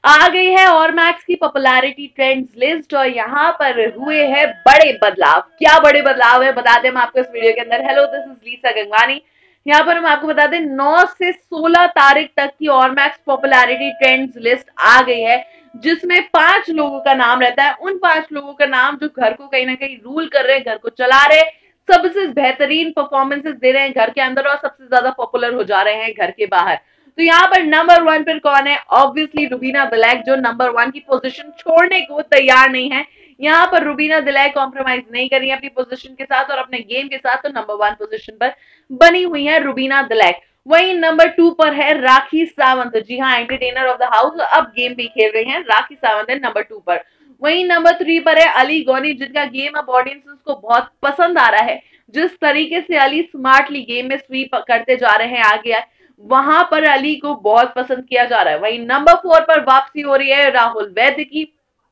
आ गई है और मैक्स की पॉपुलैरिटी ट्रेंड्स लिस्ट और यहाँ पर हुए हैं बड़े बदलाव। क्या बड़े बदलाव है बताते हैं हम आपको इस वीडियो के अंदर। Hello, this is Lisa Gangwani. यहाँ पर हम आपको बता दें 9 से 16 तारीख तक की और मैक्स पॉपुलैरिटी ट्रेंड्स लिस्ट आ गई है, जिसमें 5 लोगों का नाम रहता है। उन 5 लोगों का नाम जो घर को कहीं ना कहीं रूल कर रहे हैं, घर को चला रहे, सबसे बेहतरीन परफॉर्मेंसेस दे रहे हैं घर के अंदर और सबसे ज्यादा पॉपुलर हो जा रहे हैं घर के बाहर। तो यहाँ पर नंबर 1 पर कौन है? ऑब्वियसली रुबीना दिलैक, जो नंबर 1 की पोजीशन छोड़ने को तैयार नहीं है। यहाँ पर रुबीना दिलैक कॉम्प्रोमाइज नहीं कर रही है अपनी पोजीशन के साथ और अपने गेम के साथ, तो नंबर 1 पोजीशन पर बनी हुई है रुबीना दिलैक। वहीं नंबर 2 पर है राखी सावंत। जी हाँ, एंटरटेनर ऑफ द हाउस, अब गेम भी खेल रहे हैं। राखी सावंत है नंबर 2 पर। वहीं नंबर 3 पर है अली गौनी, जिनका गेम अब ऑडियंस को बहुत पसंद आ रहा है। जिस तरीके से अली स्मार्टली गेम में स्वीप करते जा रहे हैं आगे, वहां पर अली को बहुत पसंद किया जा रहा है। वहीं नंबर 4 पर वापसी हो रही है राहुल वैद्य की।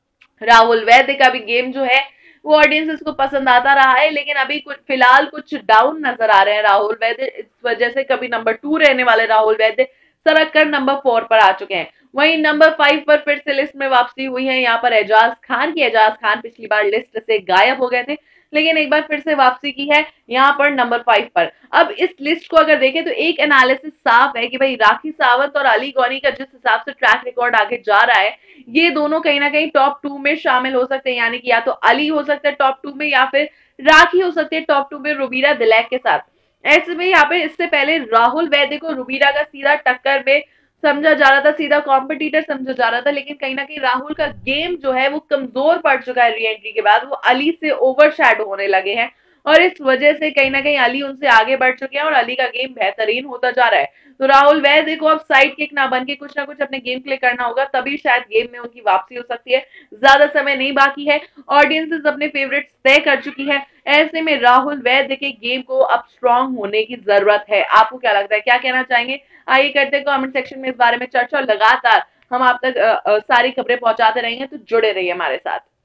राहुल वैद्य का भी गेम जो है वो ऑडियंस को पसंद आता रहा है, लेकिन अभी कुछ फिलहाल कुछ डाउन नजर आ रहे हैं राहुल वैद्य। इस वजह से कभी नंबर 2 रहने वाले राहुल वैद्य सरक कर नंबर 4 पर आ चुके हैं। वहीं नंबर 5 पर फिर से लिस्ट में वापसी हुई है यहाँ पर एजाज खान की। एजाज खान पिछली बार लिस्ट से गायब हो गए थे, लेकिन एक बार फिर से वापसी की है यहाँ पर नंबर 5 पर। अब इस लिस्ट को अगर देखें तो एक एनालिसिस साफ है कि भाई राखी सावंत और अली गौनी का जिस हिसाब से ट्रैक रिकॉर्ड आगे जा रहा है, ये दोनों कहीं ना कहीं टॉप 2 में शामिल हो सकते हैं। यानी कि या तो अली हो सकता है टॉप 2 में, या फिर राखी हो सकती है टॉप 2 में रुबीना दिलैक के साथ। ऐसे में यहाँ पे इससे पहले राहुल वैद्य को रुबीना का सीधा टक्कर में समझा जा रहा था, सीधा कॉम्पिटिटर समझा जा रहा था, लेकिन कहीं ना कहीं राहुल का गेम जो है वो कमजोर पड़ चुका है। री एंट्री के बाद वो अली से ओवरशैडो होने लगे हैं और इस वजह से कहीं ना कहीं अली उनसे आगे बढ़ चुके हैं और अली का गेम बेहतरीन होता जा रहा है। तो राहुल वैद्य को अब साइड किक ना बन के कुछ ना कुछ अपने गेम प्ले करना होगा, तभी शायद गेम में उनकी वापसी हो सकती है। ज्यादा समय नहीं बाकी है, ऑडियंसेस अपने फेवरेट्स तय कर चुकी है। ऐसे में राहुल वैद्य के गेम को अब स्ट्रांग होने की जरूरत है। आपको क्या लगता है, क्या कहना चाहेंगे? आइए करते हैं कमेंट सेक्शन में इस बारे में चर्चा और लगातार हम आप तक सारी खबरें पहुंचाते रहेंगे, तो जुड़े रहिए हमारे साथ।